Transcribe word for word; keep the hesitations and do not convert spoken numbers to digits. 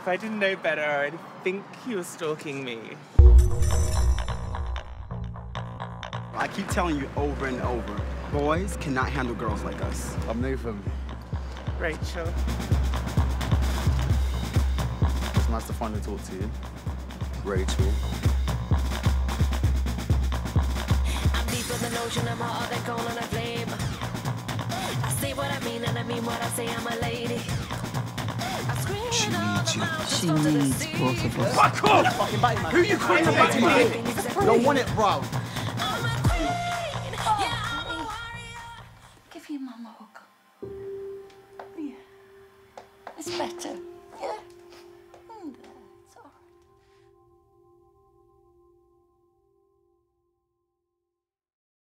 If I didn't know better, I'd think he was stalking me. I keep telling you over and over, boys cannot handle girls like us. I'm Nathan. Rachel. It's nice to finally talk to you. Rachel. I'm deep in the ocean, I'm hot than coal on a flame. I say what I mean and I mean what I say, I'm a lady. She needs you. She needs both of us. Fuck off! Who you calling a batty man? Don't want it, bro. Give your mum a hug. Yeah. It's better.